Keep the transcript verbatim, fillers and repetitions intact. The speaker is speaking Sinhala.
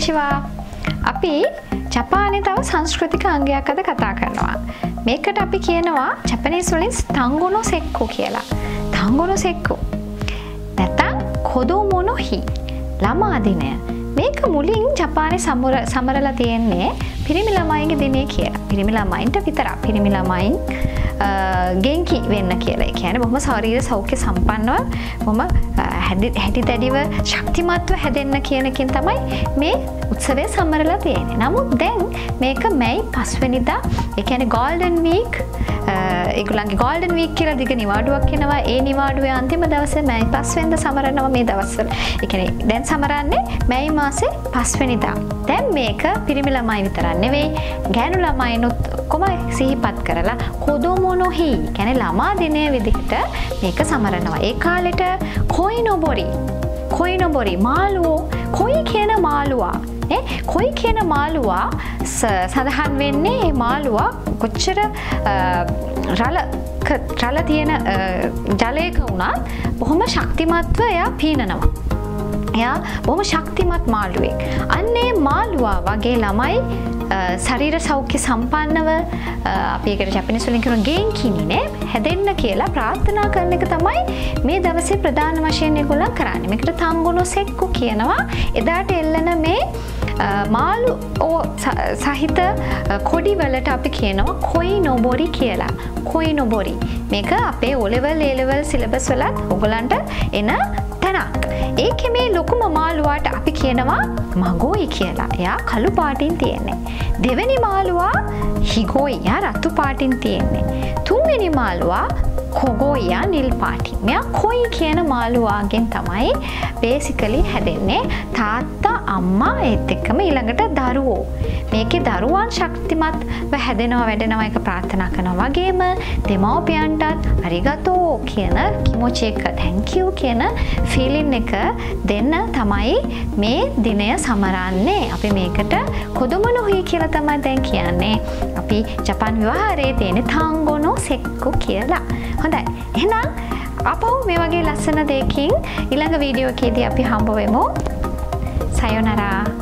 කොනිචිවා. අපි ජපානයේ තව සංස්කෘතික අංගයක් අද කතා කරනවා. මේකට අපි කියනවා ජපනීස් වලින් ටංගෝ no sekko කියලා. ටංගෝ no sekko. නැත්නම් කොදෝමෝ no හි. ළමා දිනය. මේක මුලින් ජපානයේ සමරලා තියෙන්නේ පිරිමි ළමයින්ගේ දිනේ කියලා. පිරිමි ළමයින්ට විතරක්. පිරිමි ළමයින් ගෙන්කි වෙන්න කියලා. ඒ කියන්නේ බොහොම ශාරීරික සෞඛ්‍ය සම්පන්නව බොහොම හැටි දැඩිව ශක්තිමත්ව හැදෙන්න කියන එකෙන් තමයි මේ උත්සවය සමරලා තියෙන්නේ. නමුත් දැන් මේක මැයි පස්වෙනිදා ඒ කියන්නේ ගෝල්ඩන් වීක් ඒගොල්ලන්ගේ ගෝල්ඩන් වීක් කියලා දිග නිවාඩුවක් එනවා. ඒ නිවාඩුවේ අන්තිම දවසේ මැයි පස්වෙනිදා සමරනවා මේ දවස්වල. ඒ කියන්නේ දැන් සමරන්නේ මැයි මාසේ පස්වෙනිදා. දැන් මේක පිරිමි ළමයි විතරක් නෙවෙයි ගෑනු ළමයිනුත් කොහොම සිහිපත් කරලා කොදෝමෝ no hi කියන්නේ ළමා දිනය විදිහට මේක සමරනවා. ඒ කාලෙට කොයි නොබොරි කොයි නොබොරි මාළුවෝ කොයි කියන මාළුවා නේ කොයි කියන මාළුවා සඳහන් වෙන්නේ මේ මාළුවා කොච්චර රළ රළ තියෙන ජලයක වුණත් බොහොම ශක්තිමත්ව එයා පීනනවා. එයා බොහොම ශක්තිමත් මාළුවෙක්. අන්නේ මාළුවා වගේ ළමයි ශරීර සෞඛ්‍ය සම්පන්නව අපි ඒකට ජපනීස් වලින් කියන ගෙන්කිනිනේ හැදෙන්න කියලා ප්‍රාර්ථනා කරන එක තමයි මේ දවසේ ප්‍රධාන වශයෙන් ඒගොල්ලන් කරන්නේ. මේකට ටංගෝ no sekko කියනවා. එදාට එල්ලන මේ මාළු සහිත කොඩි වලට අපි කියනවා කොයි නොබොරි කියලා. කොයි නොබොරි. මේක අපේ O level A level syllabus වලත් ඔයගලන්ට එන තැනක්. ඒකේ මේ ලොකුම මාළුවාට අපි කියනවා මගෝයි කියලා. එයා කළු පාටින් තියෙන්නේ. දෙවෙනි මාළුවා හිගෝයි. එයා රතු පාටින් තියෙන්නේ. තුන්වෙනි මාළුවා කොගෝයි නිල් පාටින්. මෙයා කොයි කියන මාළුවාගෙන් තමයි බේසිකලි හැදෙන්නේ. තාත්තා අම්මා ඒත් එක්කම ඊළඟට දරුවෝ. මේකේ දරුවන් ශක්තිමත්ව හැදෙනවා වැඩෙනවා එක ප්‍රාර්ථනා කරනවා වගේම දෙමව්පියන්ටත් අරිගතෝ කියන කිමොචි එක thank you කියන ෆීලින් එක දෙන්න තමයි මේ දිනය සමරන්නේ. අපි මේකට කොදොමෝ no hi කියලා තමයි දැන් කියන්නේ. අපි ජපාන් විවාහයේ තියෙන ටංගෝ no sekko කියලා. හොඳයි. එහෙනම් අපෝ මේ වගේ ලස්සන දෙයකින් ඊළඟ වීඩියෝ එකේදී අපි හම්බ වෙමු. සයෝනාරා.